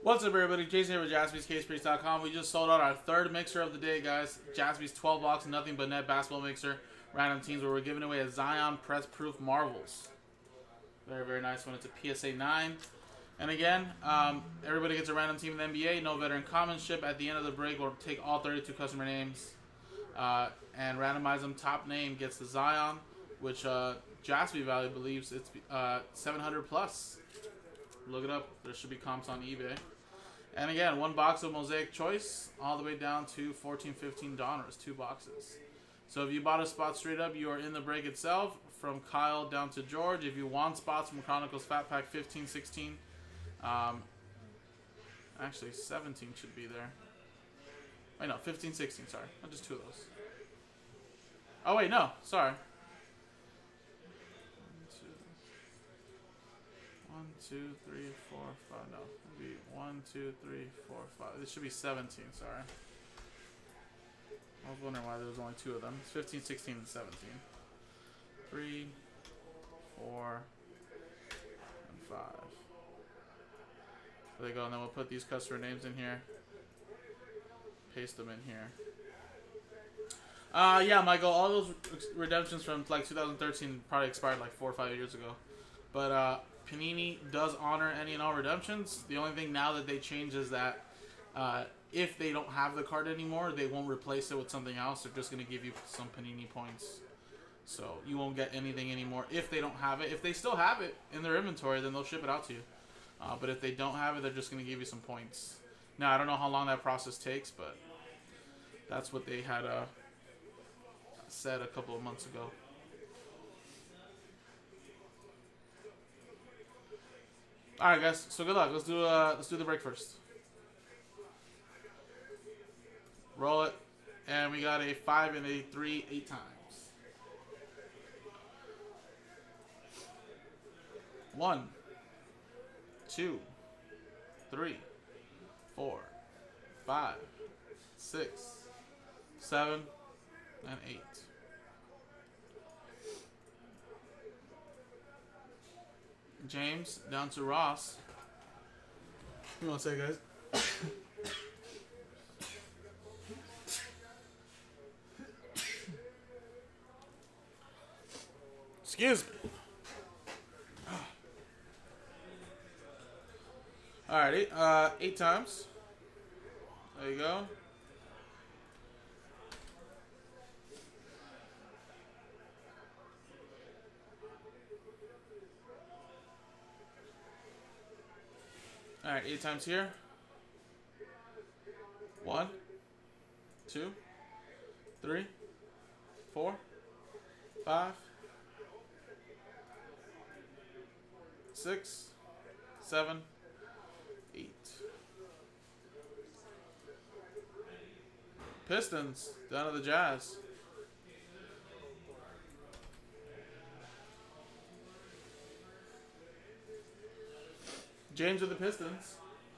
What's up, everybody? Jason here with Jaspy'S, We just sold out our third mixer of the day, guys. Jaspy'S 12 box nothing but net basketball mixer, random teams, where we're giving away a Zion Press Proof Marvels. Very, very nice one. It's a PSA 9. And again, everybody gets a random team in the NBA. No veteran commonship. At the end of the break, we'll take all 32 customer names and randomize them. Top name gets the Zion, which Jaspy Valley believes it's 700 plus. Look it up. There should be comps on eBay. And again, one box of Mosaic Choice all the way down to $14, $15. 2 boxes. So if you bought a spot straight up, you are in the break itself. From Kyle down to George. If you want spots from Chronicles Fat Pack 15, 16. Actually, 17 should be there. Wait, no, 15, 16, sorry. Not just 2 of those. Oh, wait, no. Sorry. 1, 2, 3, 4, 5. No, it'd be 1, 2, 3, 4, 5. This should be 17. Sorry. I was wondering why there was only 2 of them. It's 15, 16, and 17. 3, 4, and 5. There you go. And then we'll put these customer names in here. Paste them in here. Yeah, Michael. All those redemptions from like 2013 probably expired like 4 or 5 years ago. But Panini does honor any and all redemptions. The only thing now that they change is that if they don't have the card anymore, they won't replace it with something else. They're just going to give you some Panini points. So you won't get anything anymore if they don't have it. If they still have it in their inventory, then they'll ship it out to you. But if they don't have it, they're just going to give you some points. Now, I don't know how long that process takes, but that's what they had said a couple of months ago. All right, guys. So good luck. Let's do the break first. Roll it, and we got a 5 and a 3 8 times. 1, 2, 3, 4, 5, 6, 7, and 8. James down to Ross. You want to say, guys? Excuse me. Alrighty, 8 times. There you go. Alright, 8 times here. 1, 2, 3, 4, 5, 6, 7, 8. Pistons down to the Jazz. James with the Pistons.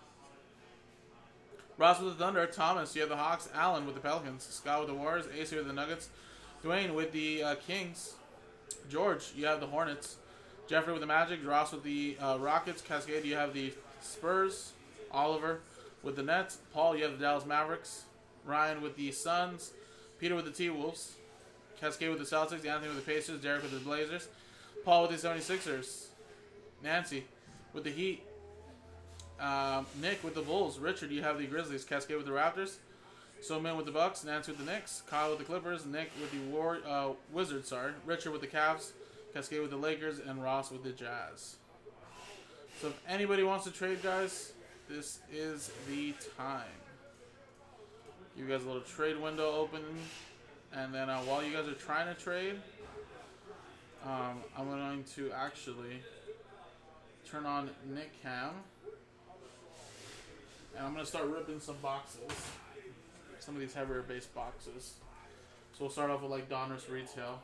Ross with the Thunder. Thomas, you have the Hawks. Allen with the Pelicans. Scott with the Warriors. Ace with the Nuggets. Dwayne with the Kings. George, you have the Hornets. Jeffrey with the Magic. Ross with the Rockets. Cascade, you have the Spurs. Oliver with the Nets. Paul, you have the Dallas Mavericks. Ryan with the Suns. Peter with the T-Wolves. Cascade with the Celtics. Anthony with the Pacers. Derek with the Blazers. Paul with the 76ers. Nancy with the Heat. Nick with the Bulls. Richard, you have the Grizzlies. Cascade with the Raptors. Soman with the Bucks. Nancy with the Knicks. Kyle with the Clippers. Nick with the Wizards. Richard with the Cavs. Cascade with the Lakers. And Ross with the Jazz. So if anybody wants to trade, guys, this is the time. You guys a little trade window open, and then while you guys are trying to trade, I'm going to actually turn on Nick Cam, and I'm going to start ripping some boxes, some of these heavier base boxes. So we'll start off with like Donruss Retail,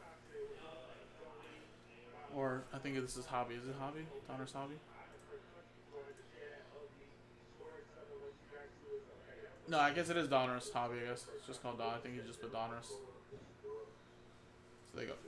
or I think this is Hobby. Is it Hobby? Donruss Hobby? No, I guess it is Donruss Hobby, I guess. It's just called Don. I think you just put Donruss. So there you go.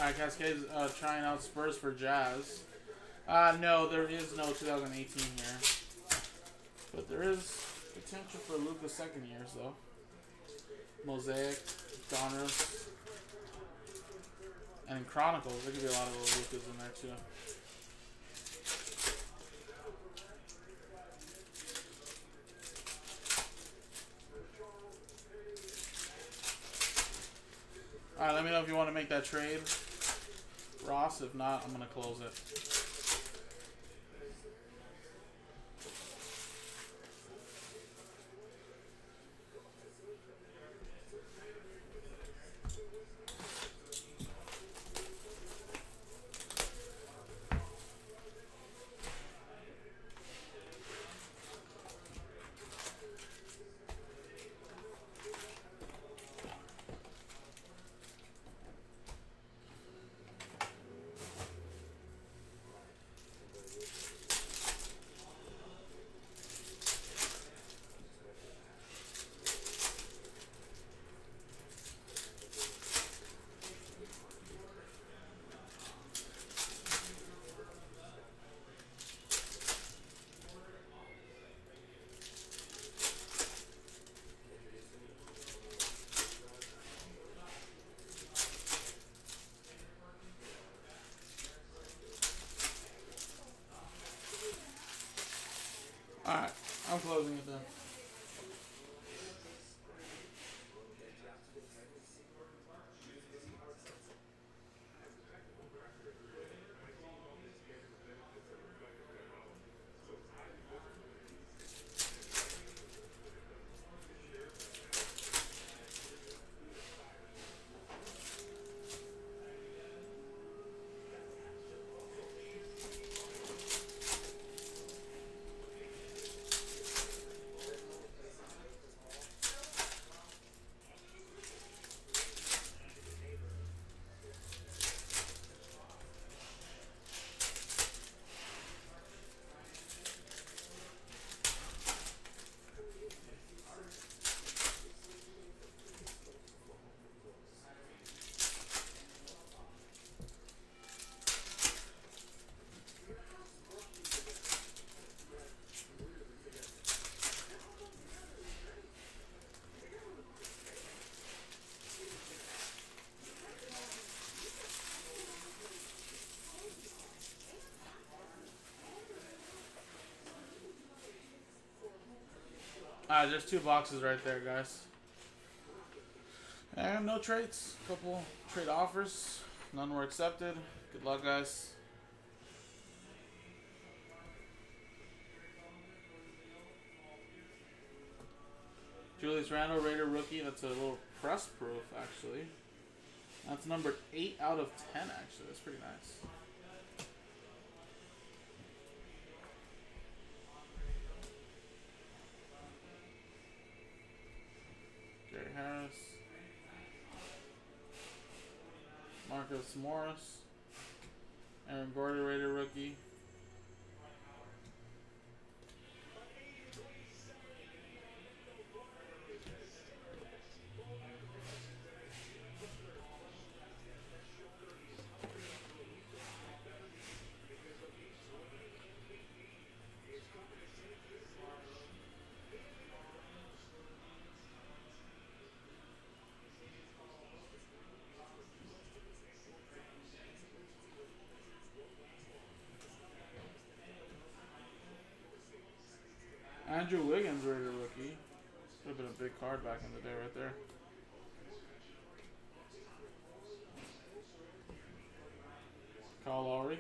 Alright, Cascade's trying out Spurs for Jazz. No, there is no 2018 here. But there is potential for Luka's second years, though. Mosaic, Donruss, and in Chronicles, there could be a lot of little Lukas in there, too. Alright, let me know if you want to make that trade, Ross. If not, I'm going to close it. Alright, I'm closing it then. Alright, there's 2 boxes right there, guys. And no trades. Couple trade offers. None were accepted. Good luck, guys. Julius Randle, Raider rookie. That's a little press proof, actually. That's numbered 8 out of 10, actually. That's pretty nice. Harris, Marcus Morris, Aaron Gordon, Raider rookie. Andrew Wiggins, Raider rookie. Would have been a big card back in the day right there. Kyle Lowry.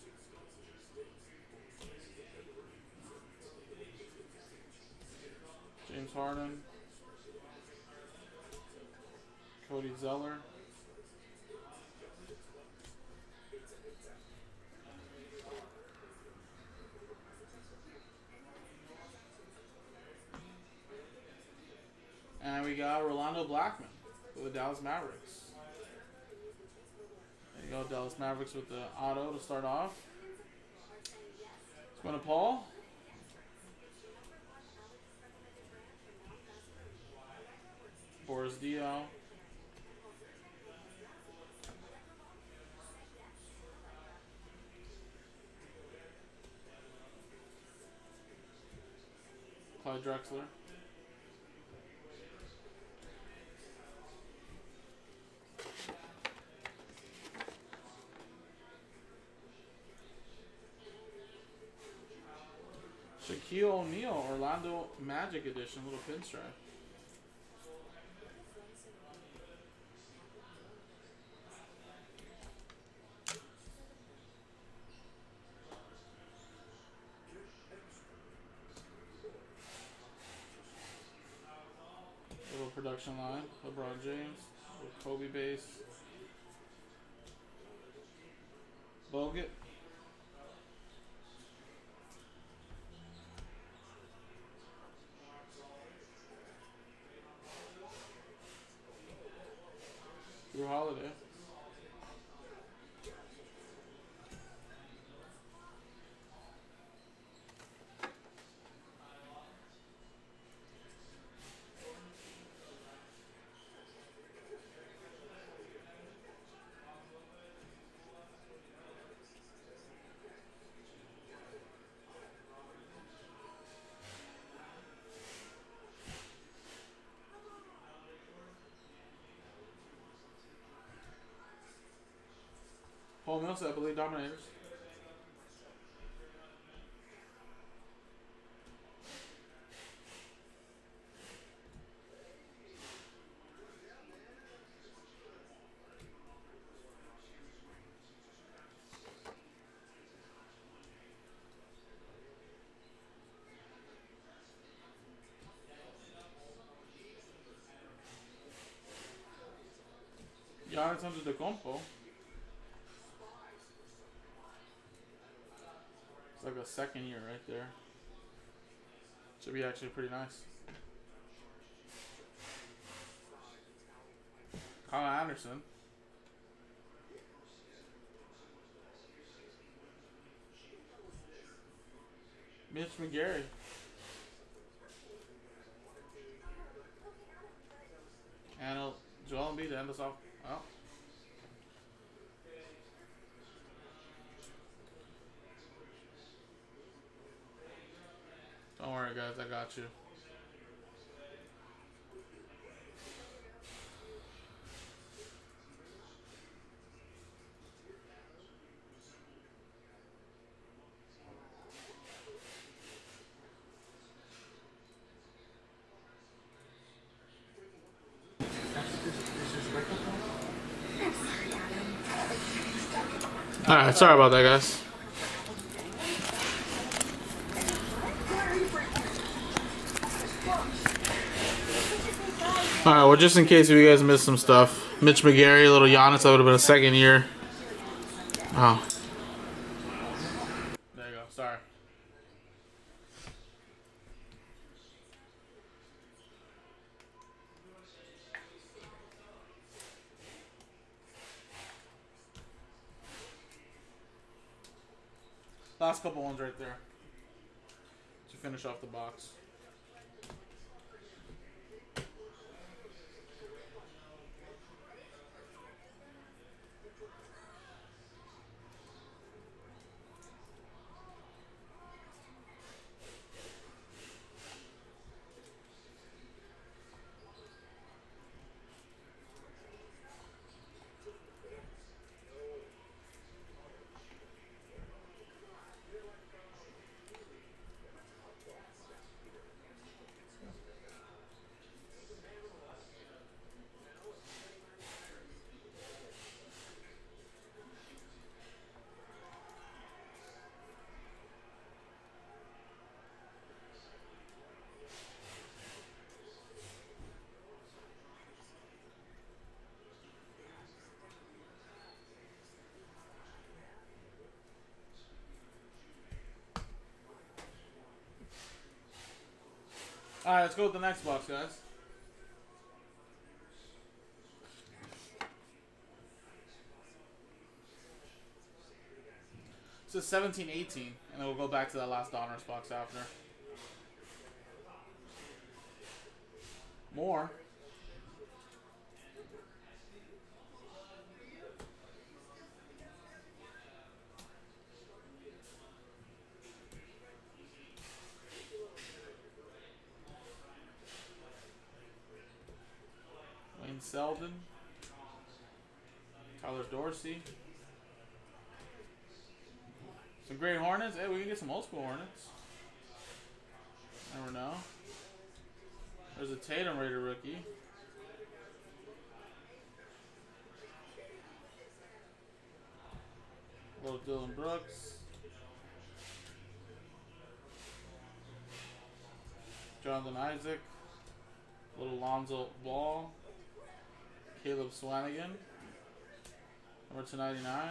James Harden. Cody Zeller. And we got Rolando Blackman for the Dallas Mavericks. There you go, Dallas Mavericks with the auto to start off. It's going to Paul. Boris Dio. Drexler. Shaquille O'Neal, Orlando Magic Edition, little pinstripe. Little production line, LeBron James, little Kobe base. Bogut. Drew Holiday. Paul Millsap, Elite Dominators. Giannis Antetokounmpo. It's like a second year right there. Should be actually pretty nice. Kyle Anderson. Mitch McGarry. And Joel Embiid to end us off. Oh. Don't worry, guys. I got you. Alright, sorry about that, guys. Alright, well, just in case if you guys missed some stuff, Mitch McGarry, little Giannis, that would have been a second year. Oh. There you go, sorry. Last couple ones right there to finish off the box. Alright, let's go with the next box, guys. This is 17-18, and then we'll go back to that last honors box after. More. Ian Selden. Tyler Dorsey. Some great Hornets. Hey, we can get some old school Hornets. Never know. There's a Tatum Raider rookie. Little Dylan Brooks. Jonathan Isaac. Little Lonzo Ball. Caleb Swanigan. Number 299.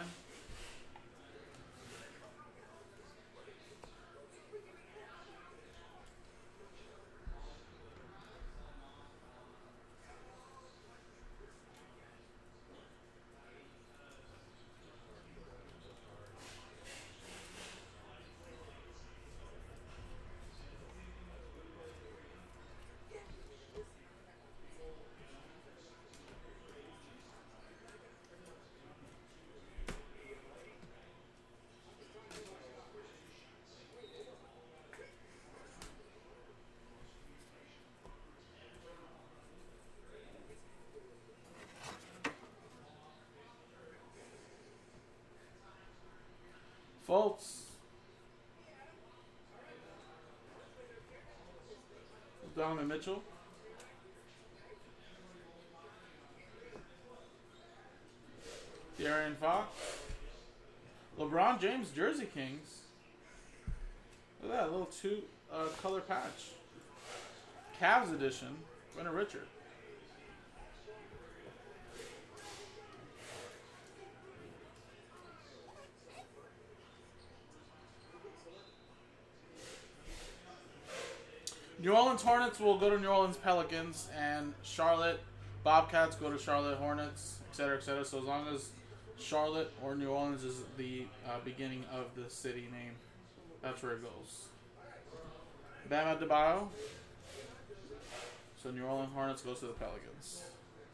Fultz. Donovan Mitchell. De'Aaron Fox. LeBron James Jersey Kings. Look at that little color patch. Cavs edition. Winter Richard. New Orleans Hornets will go to New Orleans Pelicans, and Charlotte Bobcats go to Charlotte Hornets, etc., etc. So as long as Charlotte or New Orleans is the beginning of the city name, that's where it goes. Bam Adebayo. So New Orleans Hornets goes to the Pelicans.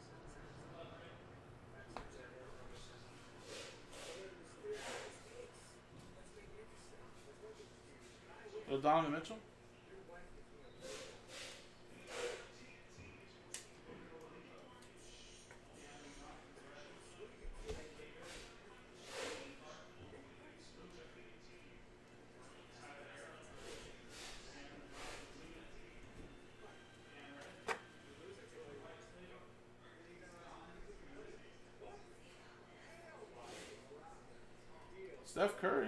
Donovan Mitchell. Steph Curry.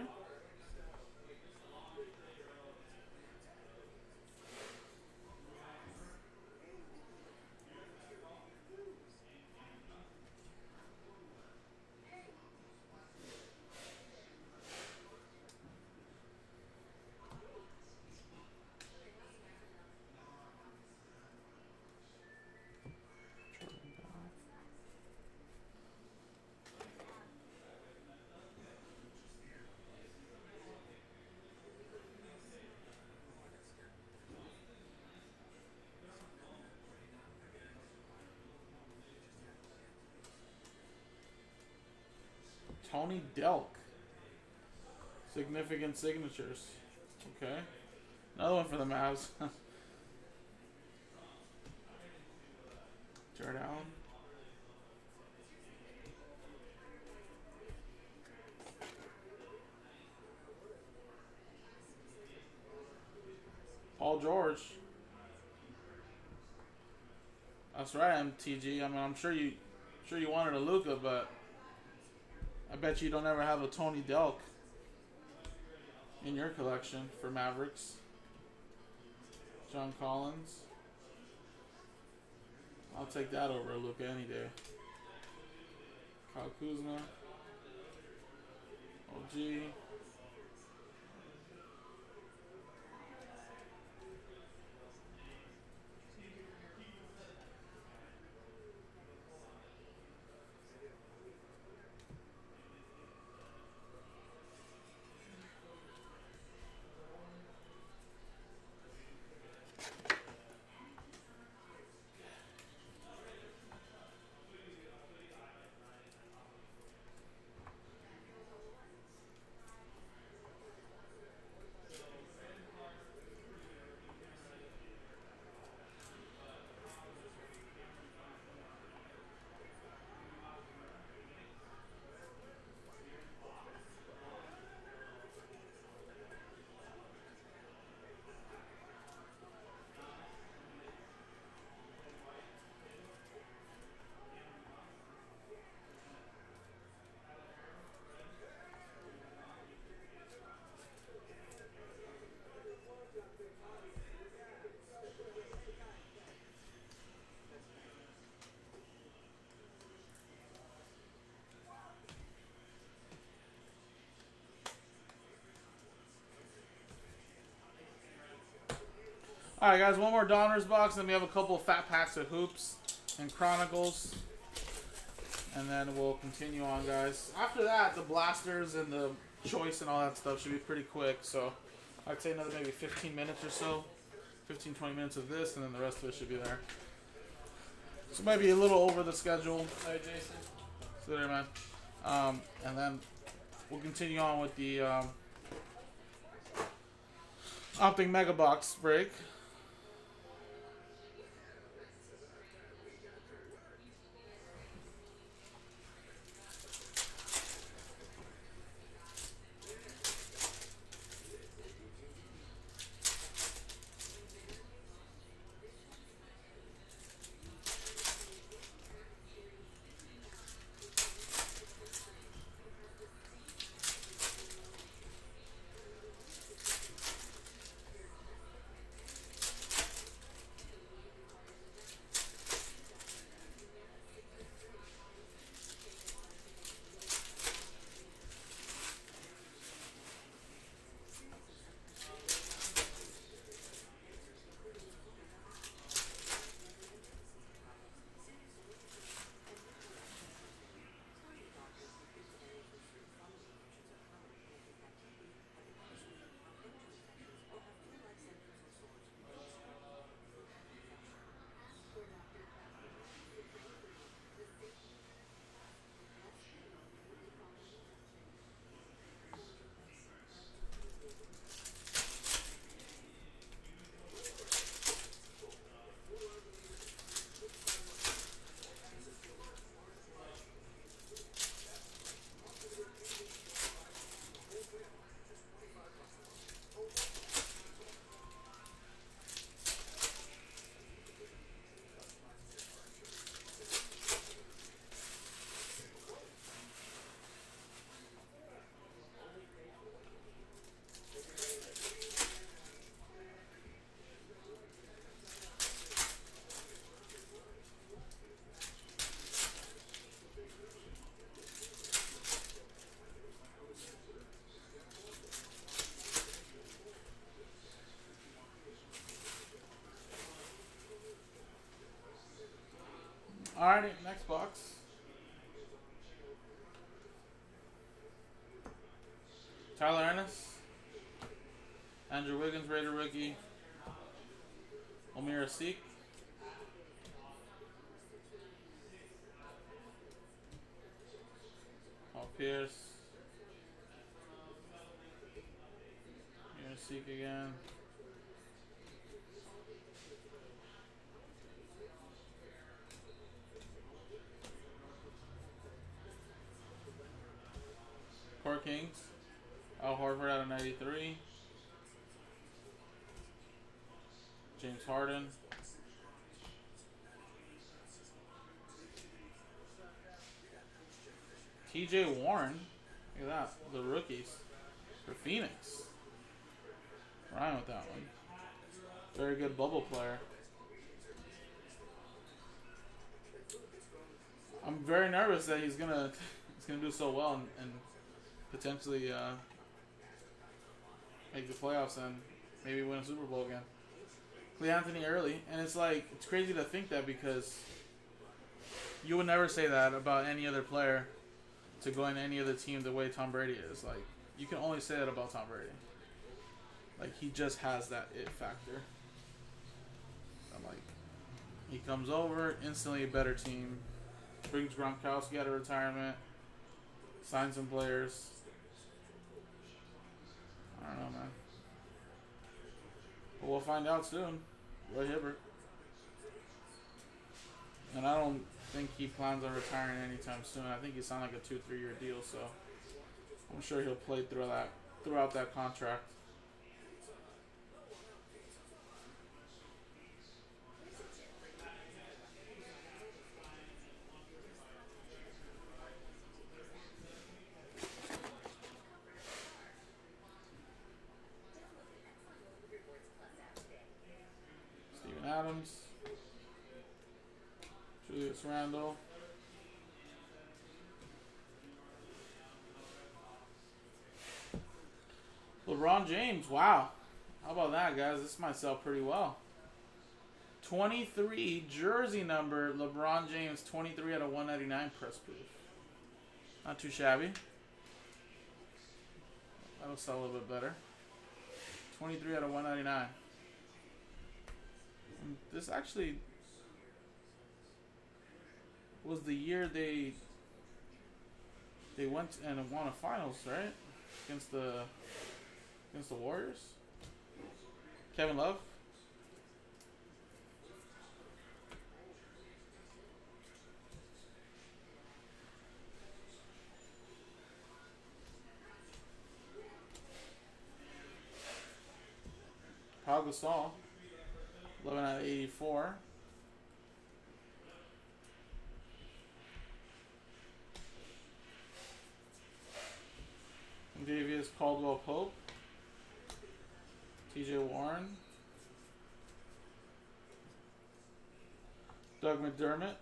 Tony Delk. Significant signatures. Okay. Another one for the Mavs. Jared Allen. Paul George. That's right, MTG. I mean, I'm sure you wanted a Luka, but I bet you don't ever have a Tony Delk in your collection for Mavericks. John Collins. I'll take that over a Luka any day. Kyle Kuzma. OG. Alright, guys, one more Donruss box, and then we have a couple of fat packs of Hoops and Chronicles. And then we'll continue on, guys. After that, the blasters and the choice and all that stuff should be pretty quick. So I'd say another maybe 15 minutes or so. 15, 20 minutes of this, and then the rest of it should be there. So maybe a little over the schedule. Hey, Jason. So there, man. And then we'll continue on with the Optic Mega Box break. Alrighty, next box. Tyler Ennis, Andrew Wiggins, Raider rookie, Omira Seek, Paul Pierce, Omira Seek again. Core Kings, Al Horford out of 93. James Harden. TJ Warren. Look at that. The rookies for Phoenix. Ryan with that one. Very good bubble player. I'm very nervous that he's gonna do so well and potentially make the playoffs and maybe win a Super Bowl again. Clay Anthony early, and it's crazy to think that, because you would never say that about any other player to go in any other team the way Tom Brady is. Like, you can only say that about Tom Brady. Like, he just has that it factor. I'm like, he comes over, instantly a better team, brings Gronkowski out of retirement, signs some players. I don't know, man. But we'll find out soon. Roy Hibbert. And I don't think he plans on retiring anytime soon. I think he signed like a 2-3 year deal, so I'm sure he'll play throughout that contract. Adams, Julius Randle, LeBron James. Wow, how about that, guys? This might sell pretty well. 23 jersey number, LeBron James, 23 out of 199 press proof. Not too shabby. That'll sell a little bit better. 23 out of 199. And this actually was the year they went and won a finals, right? Against the Warriors. Kevin Love. Pau Gasol, 11 out of 84. Davius Caldwell Pope, TJ Warren, Doug McDermott,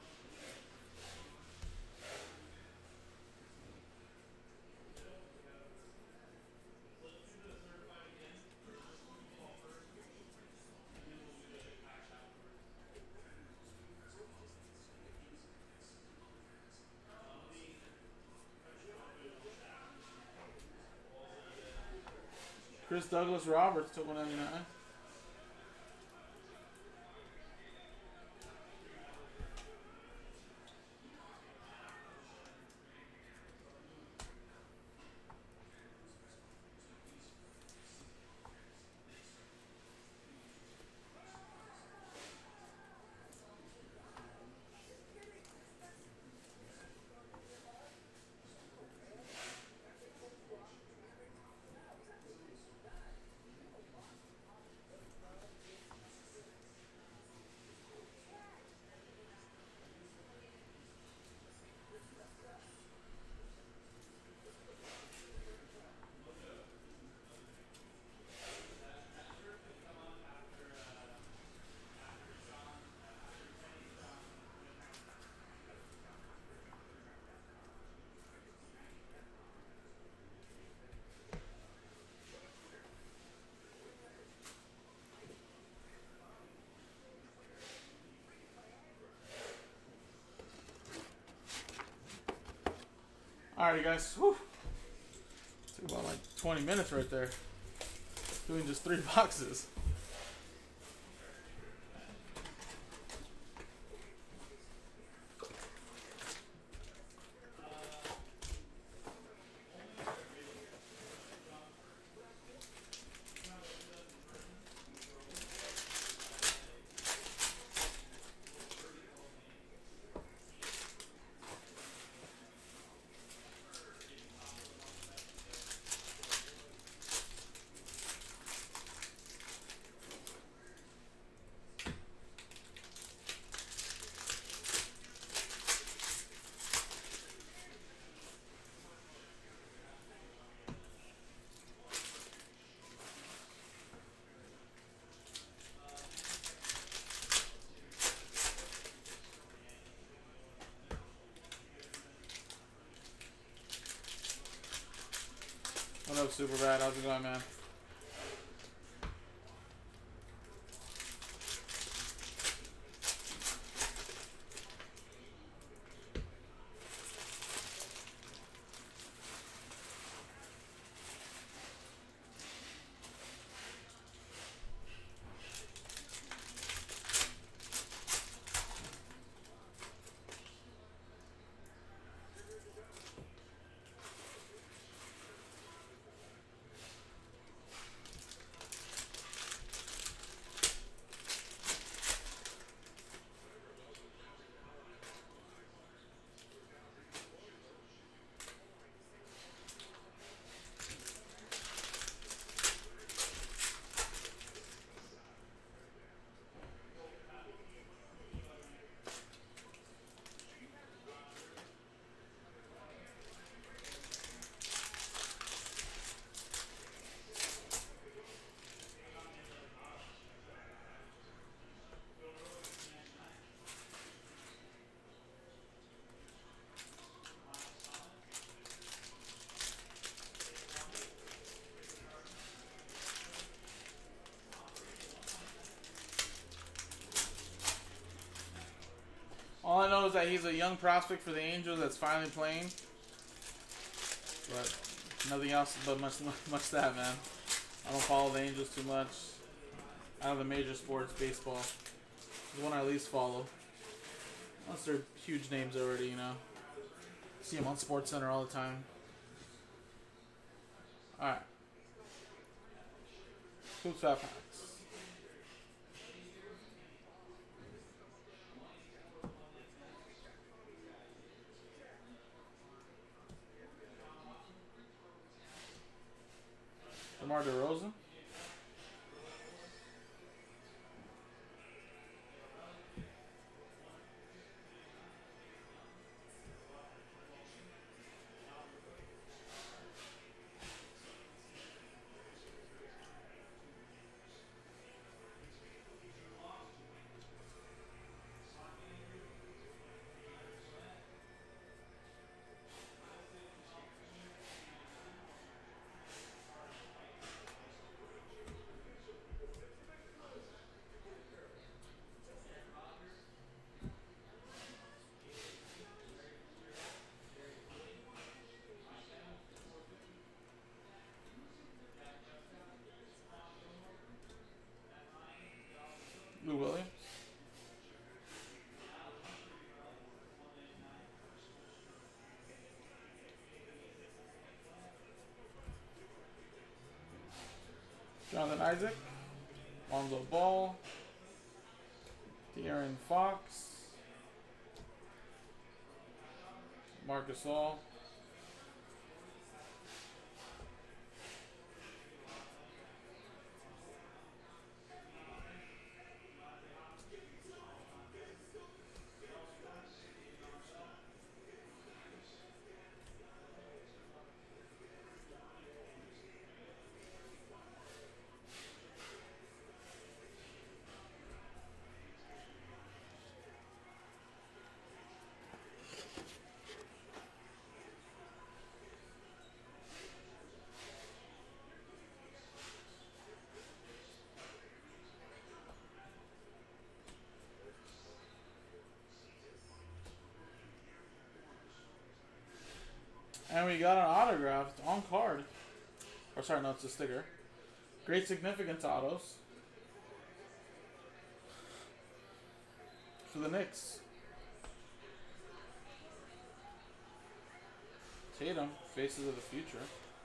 Chris Douglas Roberts to 199. Alrighty, guys. Whew. Took about like 20 minutes right there. Doing just 3 boxes. What up, Superbad? How's it going, man? All I know is that he's a young prospect for the Angels that's finally playing. But nothing else but much that, man. I don't follow the Angels too much. Out of the major sports, baseball is one I at least follow. Unless they're huge names already, you know. See them on SportsCenter all the time. Alright. Hoops Fat Packs. DeMar DeRozan. Lou Williams. Jonathan Isaac. Lonzo Ball. De'Aaron Fox. Marcus Gasol. And we got an autographed on card. Or sorry, no, it's a sticker. Great significance autos. For the Knicks. Tatum, Faces of the Future.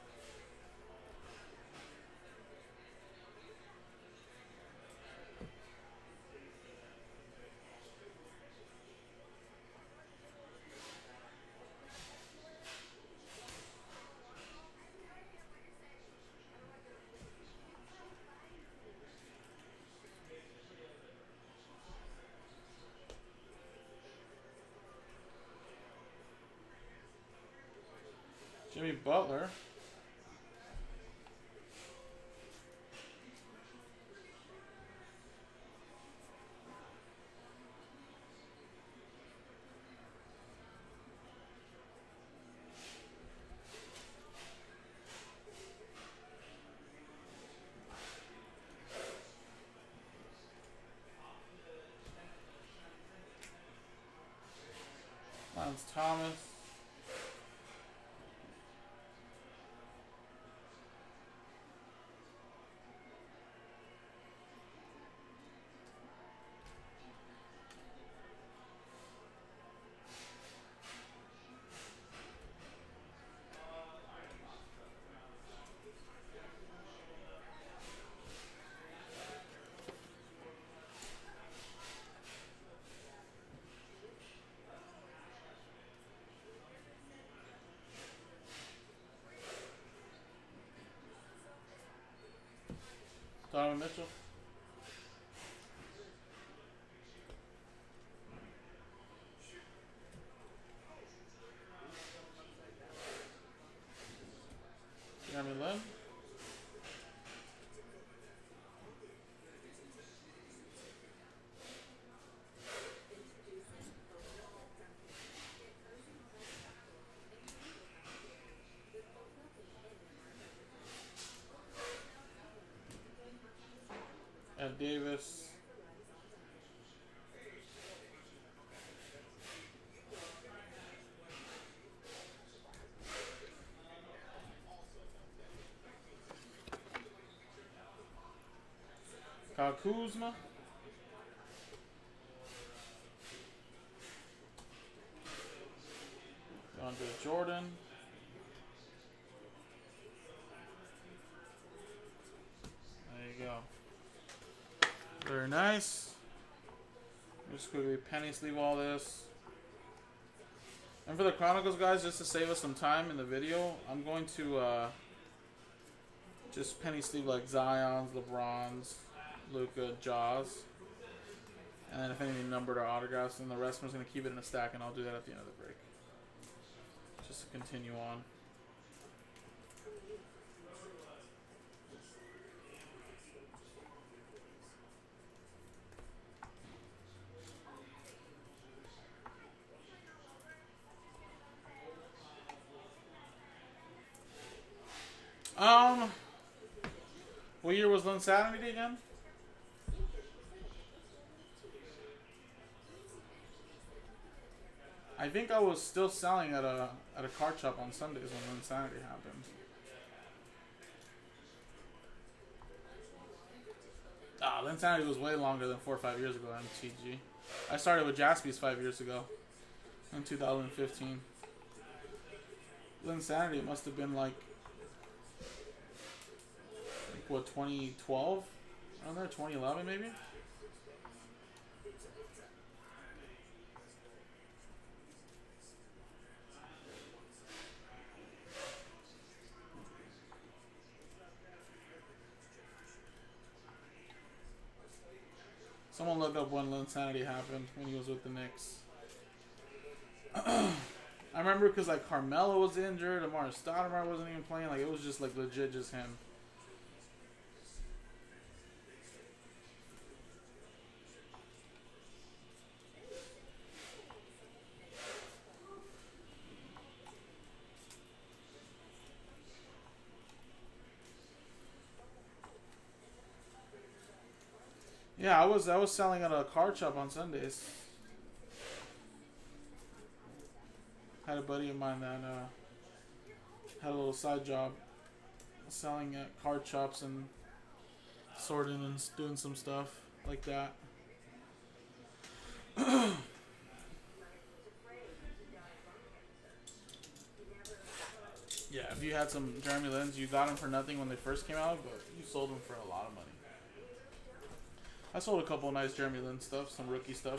Jimmy Butler. Lance Thomas. Donovan Mitchell. Jeremy Lin. Kuzma. Going to Jordan. There you go. Very nice. Just quickly penny sleeve all this. And for the Chronicles, guys, just to save us some time in the video, I'm going to just penny sleeve like Zion's, LeBron's, Luka, Jaws. And then if anything numbered or autographs, then the rest I'm just going to keep it in a stack, and I'll do that at the end of the break. Just to continue on. What year was Linsanity again? I think I was still selling at a card shop on Sundays when Linsanity happened. Linsanity was way longer than 4 or 5 years ago, MTG. I started with Jaspy'S 5 years ago, in 2015. Linsanity must have been like what, 2012? Around there, 2011 maybe? Someone looked up when Linsanity happened, when he was with the Knicks. I remember because like Carmelo was injured, Amara Stoudemire wasn't even playing, like it was just like legit just him. Yeah, I was selling at a card shop on Sundays. Had a buddy of mine that had a little side job selling at card shops and sorting and doing some stuff like that. Yeah, if you had some Jeremy Lin's, you got them for nothing when they first came out, but you sold them for a lot of money. I sold a couple of nice Jeremy Lin stuff, some rookie stuff.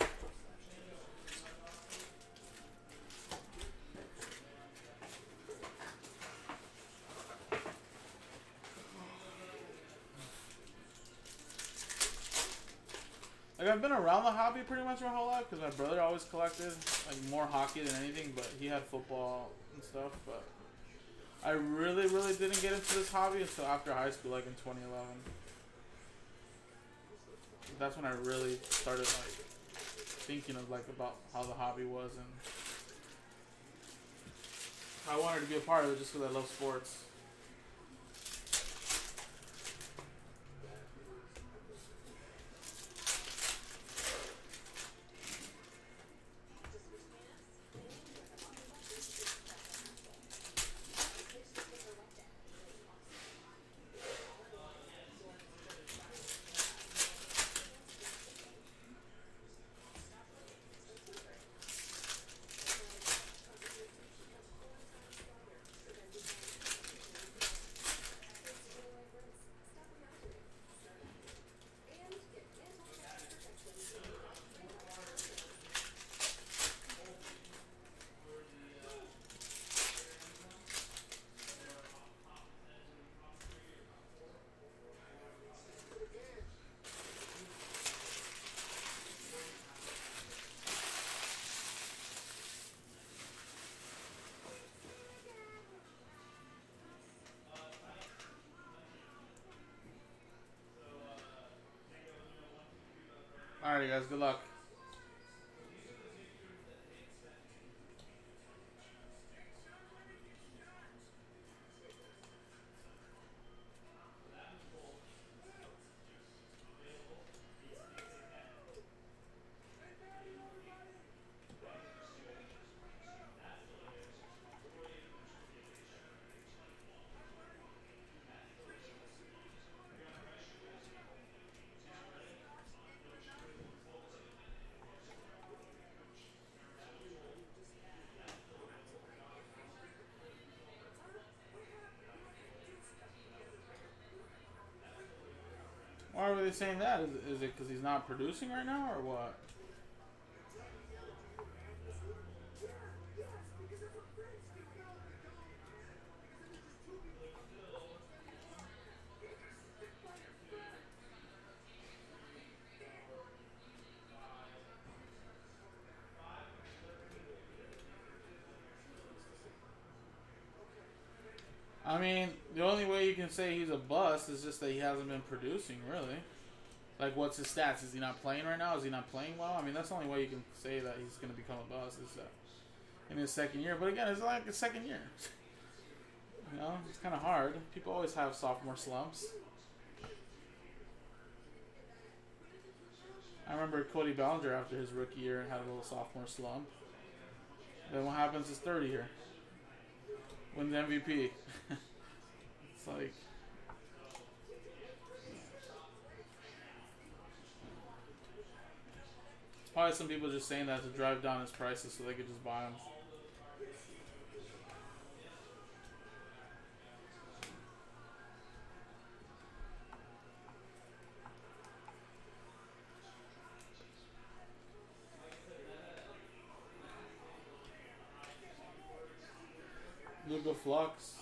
Like, I've been around the hobby pretty much my whole life because my brother always collected, like, more hockey than anything, but he had football and stuff, but I really didn't get into this hobby until after high school, like in 2011. That's when I really started like thinking of like about how the hobby was, and I wanted to be a part of it just because I love sports. Alrighty, guys, good luck. they saying that? Is it because he's not producing right now, or what? I mean, the only way you can say he's a bust is just that he hasn't been producing, really. Like, what's his stats? Is he not playing right now? Is he not playing well? I mean, that's the only way you can say that he's going to become a bust is in his second year. But again, it's like a second year. You know, it's kind of hard. People always have sophomore slumps. I remember Cody Bellinger after his rookie year had a little sophomore slump. Then what happens his third year? Wins MVP. It's like... Probably some people just saying that to drive down his prices so they could just buy him. Luka Flux.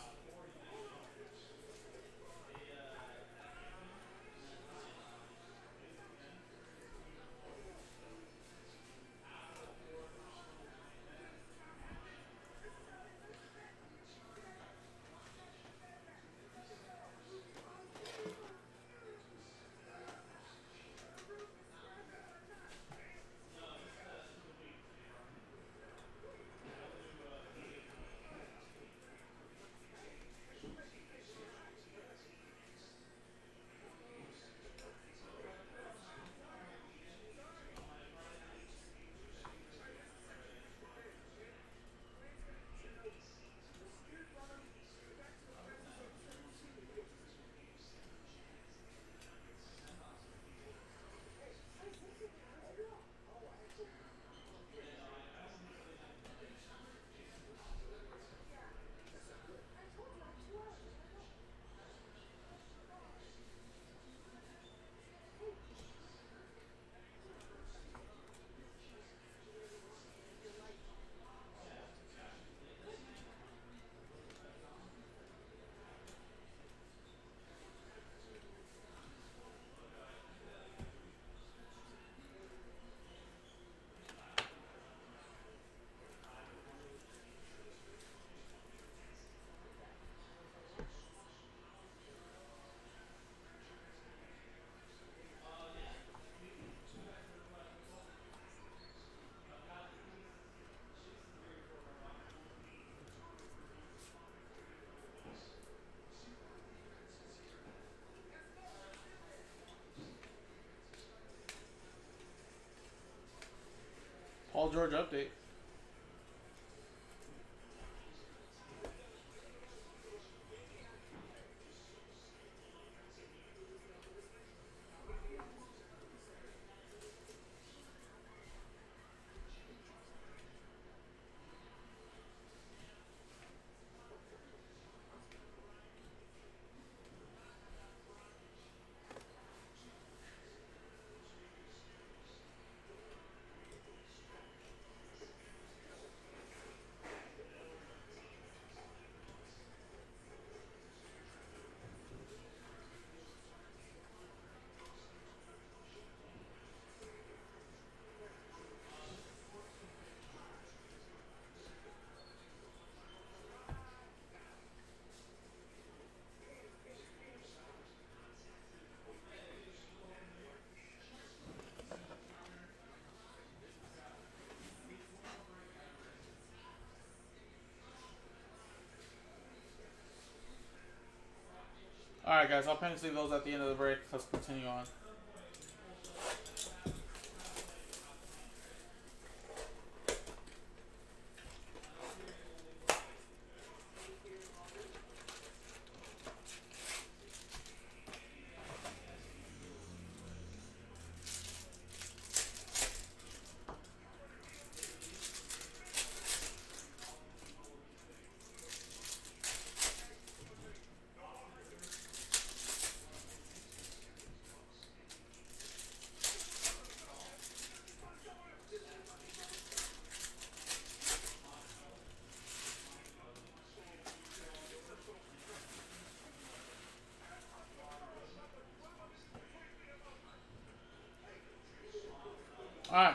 Paul George update. Alright guys, I'll pen sleeve those at the end of the break. Let's continue on. Alright.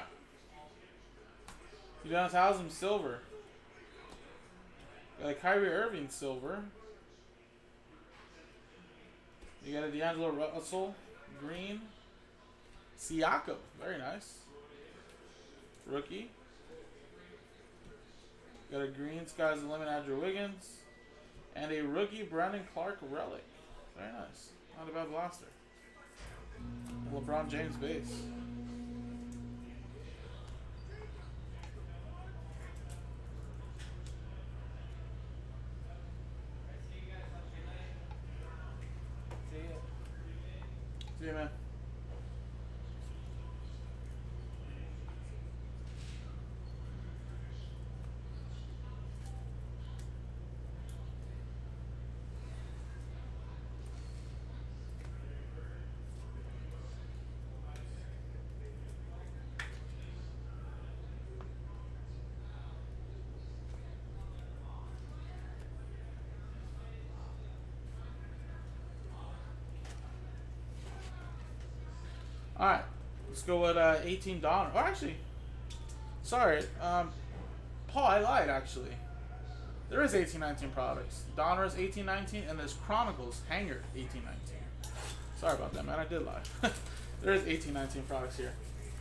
Udonis Haslem silver. Got a Kyrie Irving silver. You got a D'Angelo Russell green. Siakam, very nice. Rookie. Got a green Sky's the Limit Andrew Wiggins. And a rookie Brandon Clark relic. Very nice. Not a bad blaster. LeBron James base. See you, man. Alright, let's go with 18 Donner. Oh, actually, sorry, Paul, I lied, actually. There is 1819 products. Donner is 1819, and there's Chronicles Hanger 1819. Sorry about that, man, I did lie. There is 1819 products here.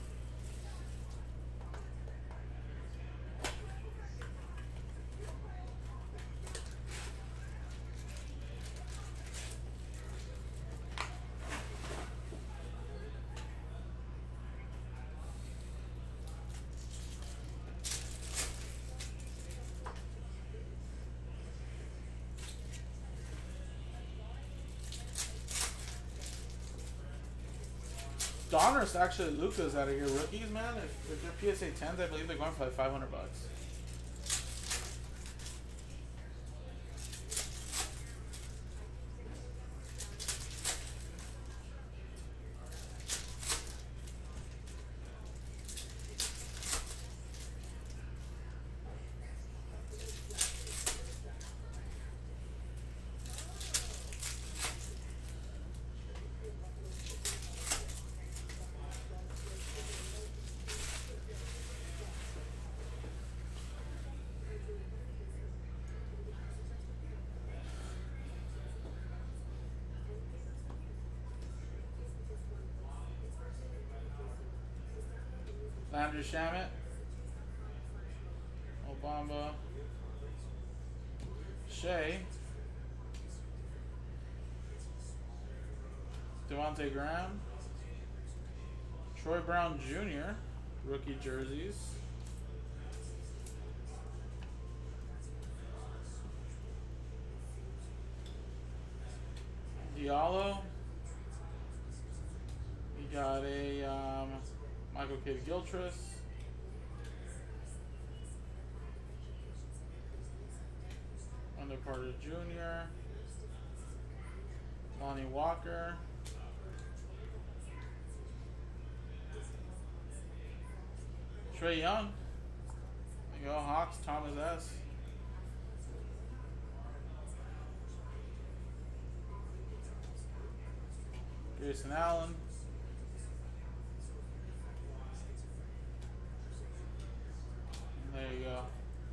Donner's actually Luka's out of here. Rookies, man. If they're PSA 10s, I believe they're going for like $500. Landry Shamet, Obama, Shea, Devontae Graham, Troy Brown Jr., rookie jerseys, Diallo, we got a Michael Kidd-Gilchrist, Wendell Carter Jr., Lonnie Walker, Trae Young, there you go, Hawks, Thomas S. Grayson Allen. There you go.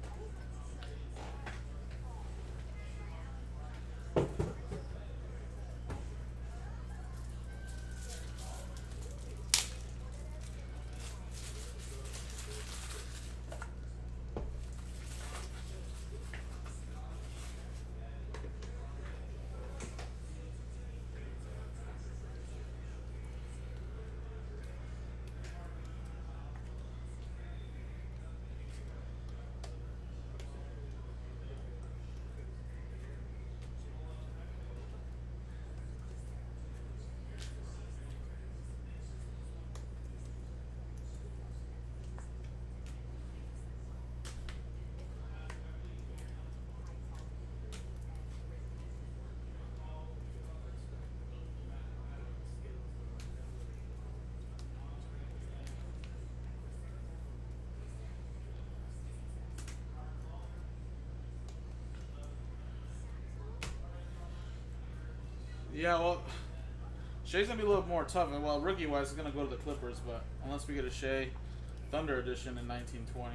Yeah, well, Shea's going to be a little more tough. Well, rookie-wise, he's going to go to the Clippers, but unless we get a Shea, Thunder edition in 1920.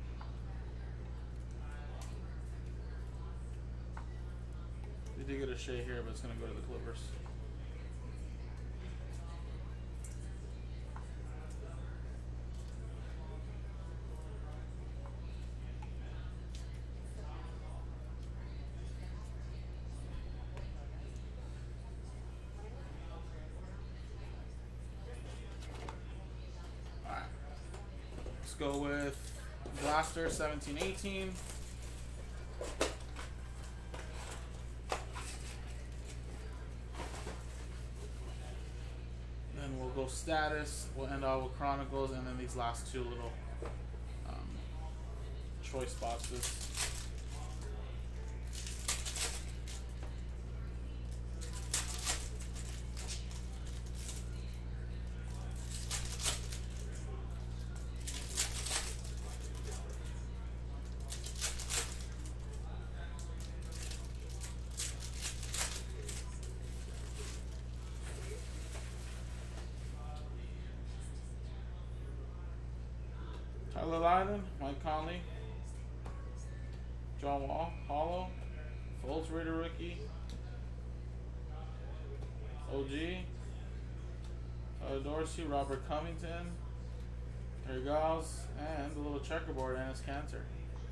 We did get a Shea here, but it's going to go to the Clippers. Alright. Let's go with Blaster 17-18. We'll go status, we'll end out with Chronicles, and then these last two little choice boxes. Tyler Lydon, Mike Conley, John Wall, Hollow, Fultz Raider rookie, OG, Tyler Dorsey, Robert Covington, there he goes, and the little checkerboard, Enes Kanter.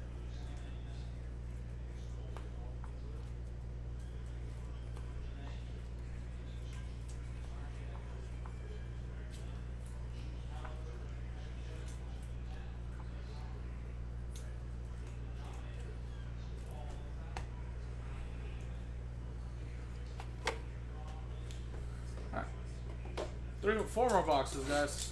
Four more boxes, guys.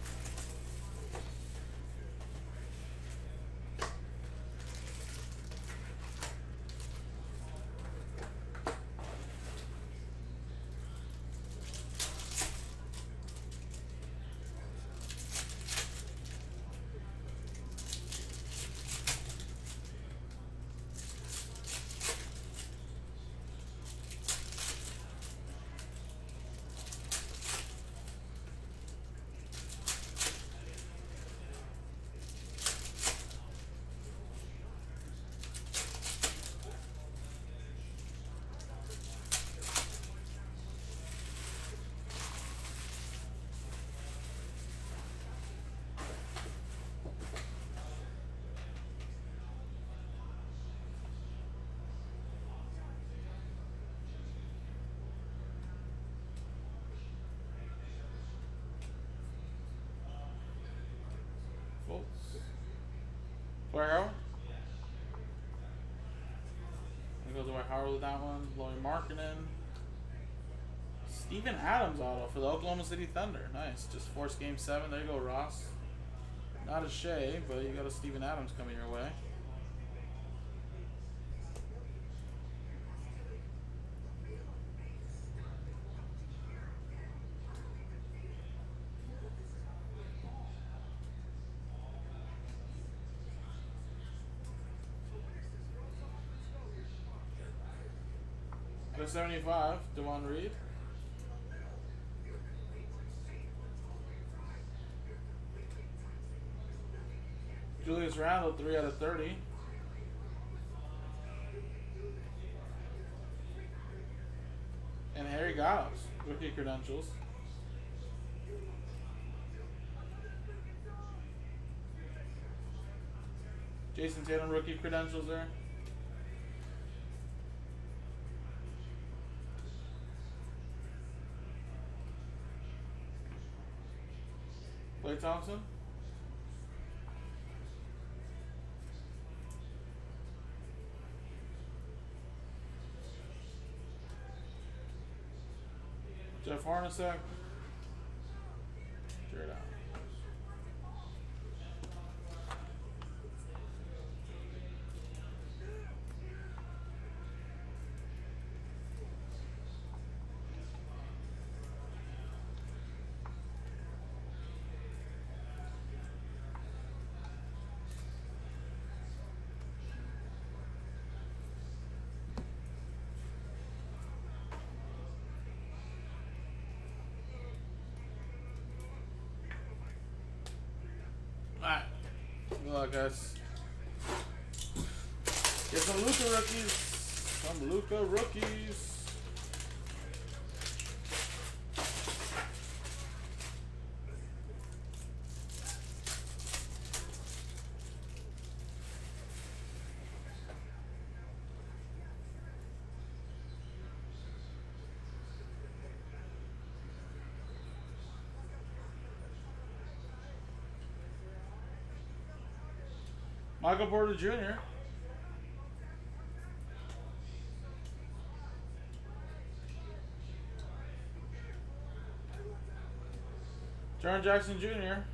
Dwight Howard. I'm gonna go Dwight Howard with that one. Laurie Markkinen. Steven Adams auto for the Oklahoma City Thunder. Nice. Just forced game 7. There you go, Ross. Not a Shea, but you got a Steven Adams coming your way. Go 75, Devon Reed. Julius Randle, 3 out of 30. And Harry Giles, rookie credentials. Jason Tatum, rookie credentials there. Klay Thompson. Jeff Hornacek. Jared Allen. Good luck, guys. Get some Luka rookies. Some Luka rookies. Michael Porter Jr. Jaren Jackson Jr.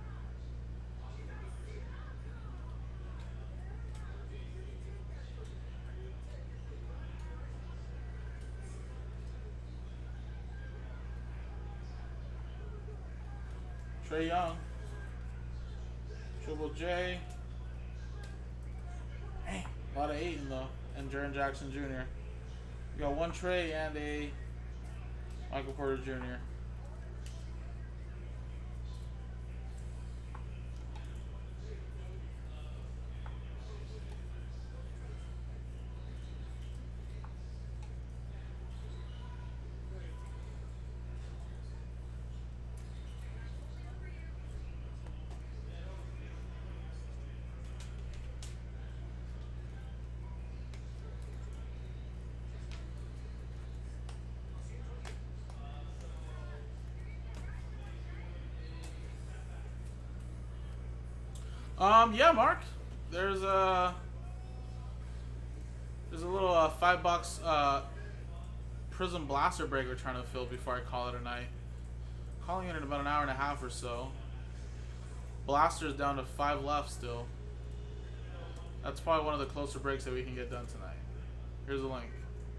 Trae Young. Triple J. Hey, a lot of 8 in though. And Jaren Jackson Jr. You got one Trae and a Michael Porter Jr. Yeah, Mark. There's a little $5 Prism Blaster break we're trying to fill before I call it a night. Calling it in about an hour and a half or so. Blaster's down to 5 left still. That's probably one of the closer breaks that we can get done tonight. Here's a link.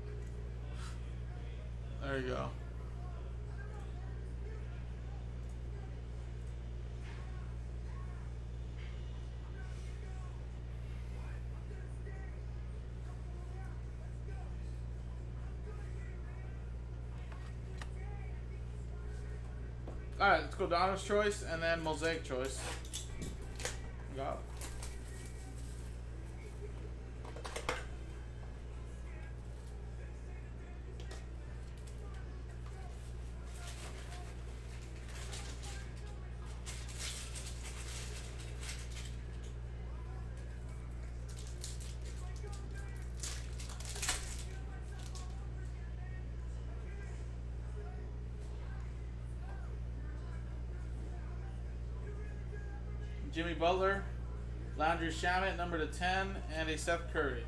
There you go. Alright, let's go Donna's choice and then Mosaic choice. Got it. Jimmy Butler, Landry Shamet, number to 10, and a Seth Curry.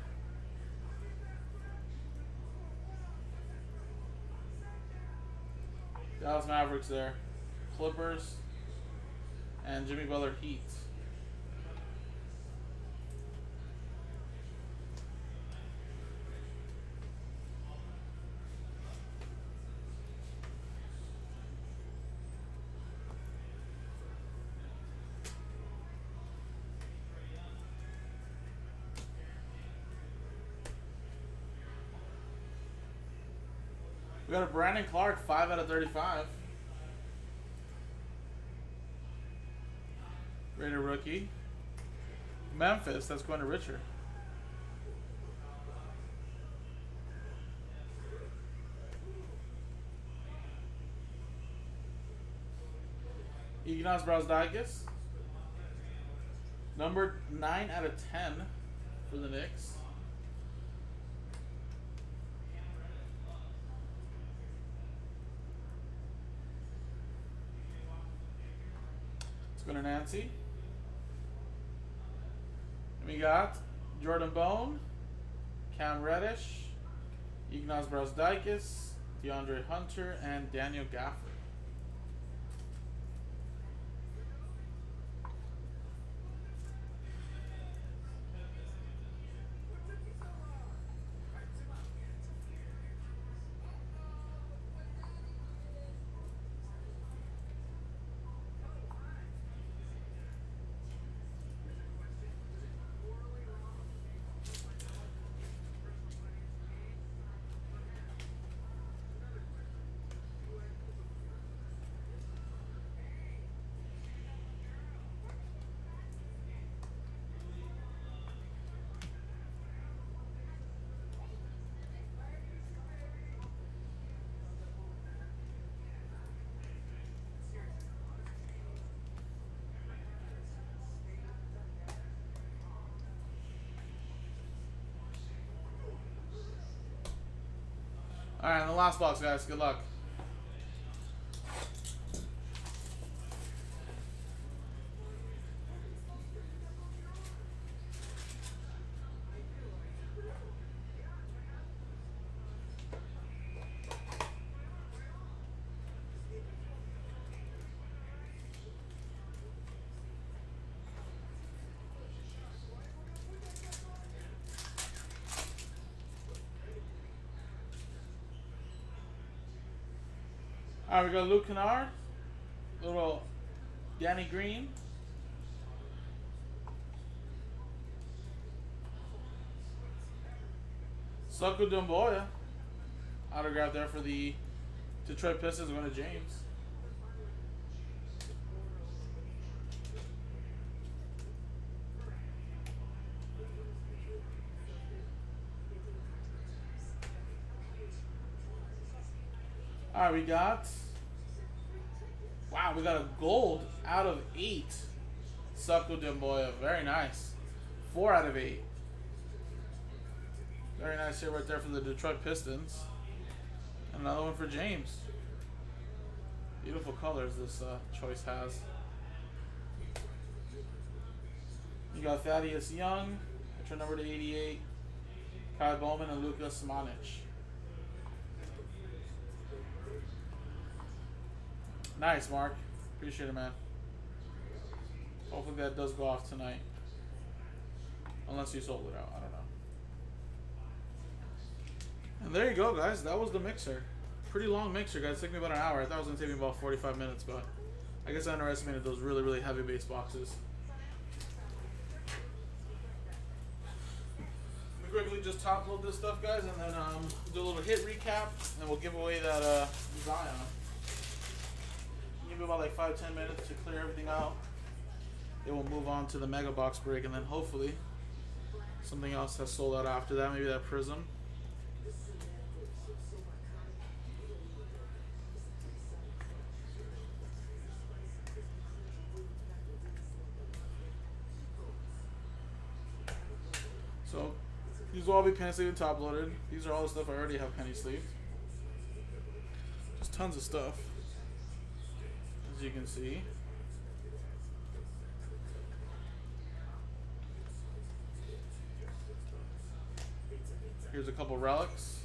Dallas Mavericks there. Clippers, and Jimmy Butler Heat. We got a Brandon Clark, 5 out of 35. Raider rookie. Memphis, that's going to Richard. Ignas Brazdeikis. Number 9 out of 10 for the Knicks. Going to Nancy. And we got Jordan Bone, Cam Reddish, Ignas Brazdeikis, DeAndre Hunter, and Daniel Gafford. Alright, and the last box, guys. Good luck. Alright, we got Luke Kennard, little Danny Green, Succo Dumboya, autograph there for the Detroit Pistons, going to James. Alright, we got a gold out of 8. Succo Dumboya, very nice. 4 out of 8. Very nice here right there for the Detroit Pistons. And another one for James. Beautiful colors this choice has. You got Thaddeus Young, picture number to 88. Kai Bowman and Lucas Manich. Nice, Mark. Appreciate it, man. Hopefully that does go off tonight. Unless you sold it out. I don't know. And there you go, guys. That was the mixer. Pretty long mixer, guys. It took me about an hour. I thought it was going to take me about 45 minutes, but I guess I underestimated those really, really heavy base boxes. We quickly just top load this stuff, guys, and then do a little hit recap, and we'll give away that Zion. Give it about like 5-10 minutes to clear everything out. Then we'll move on to the mega box break, and then hopefully something else has sold out after that. Maybe that Prism. So these will all be penny sleeved and top loaded. These are all the stuff I already have penny sleeved. Just tons of stuff. As you can see. Here's a couple relics.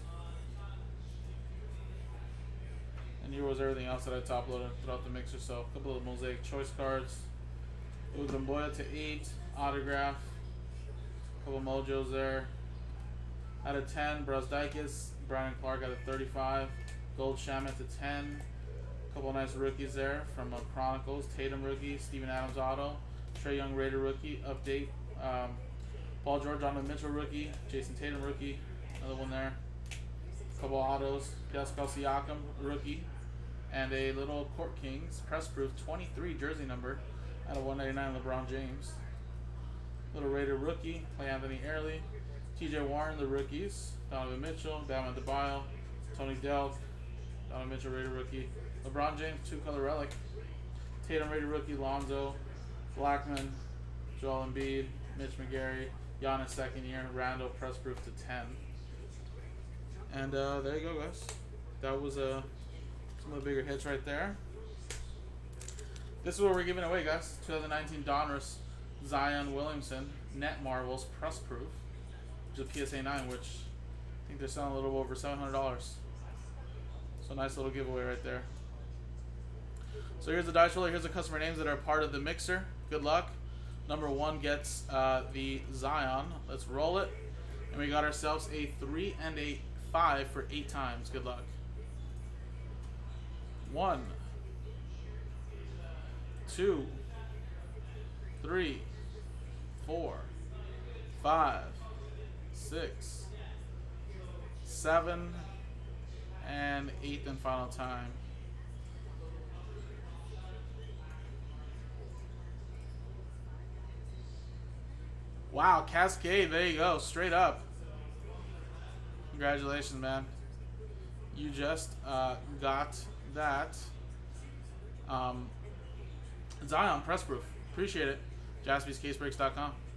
And here was everything else that I top loaded throughout the mixer. So a couple of mosaic choice cards. Udamboya to 8, autograph. A couple mojos there. Out of 10, Brazdeikis, Brandon Clark out of 35. Gold Shaman to 10. Couple nice rookies there from Chronicles. Tatum rookie, Steven Adams auto, Trae Young Raider rookie update, Paul George Donovan Mitchell rookie, Jason Tatum rookie, another one there. Couple autos, Pascal Siakam rookie, and a little Court Kings press proof 23 jersey number out of 199 LeBron James. Little Raider rookie, Clay Anthony Early, TJ Warren the rookies, Donovan Mitchell, Bam Adebayo, Tony Delk, Donovan Mitchell Raider rookie. LeBron James 2-color relic. Tatum Raider rookie, Lonzo, Blackman, Joel Embiid, Mitch McGarry, Giannis second year, Randall press proof to 10. And there you go, guys. That was some of the bigger hits right there. This is what we're giving away, guys. 2019 Donruss Zion Williamson Net Marvels press proof, which is a PSA 9, which I think they're selling a little over $700. So nice little giveaway right there. So here's the dice roller. Here's the customer names that are part of the mixer. Good luck. Number 1 gets the Zion. Let's roll it. And we got ourselves a 3 and a 5 for 8 times. Good luck. 1, 2, 3, 4, 5, 6, 7, and 8th and final time. Wow, Cascade, there you go, straight up. Congratulations, man. You just got that Zion press proof. Appreciate it. Jaspyscasebreaks.com.